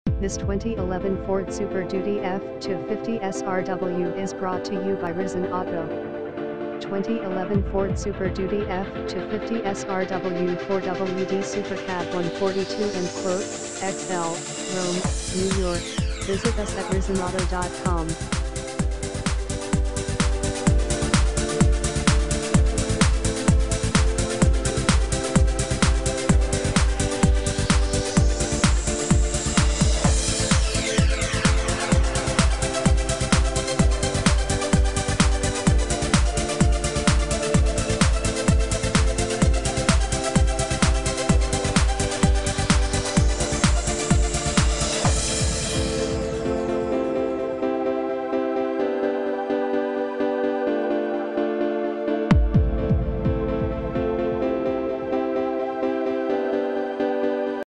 This 2011 Ford Super Duty F-250 SRW is brought to you by Risen Auto. 2011 Ford Super Duty F-250 SRW 4WD SuperCab 142 XL, Rome, New York. Visit us at risenauto.com.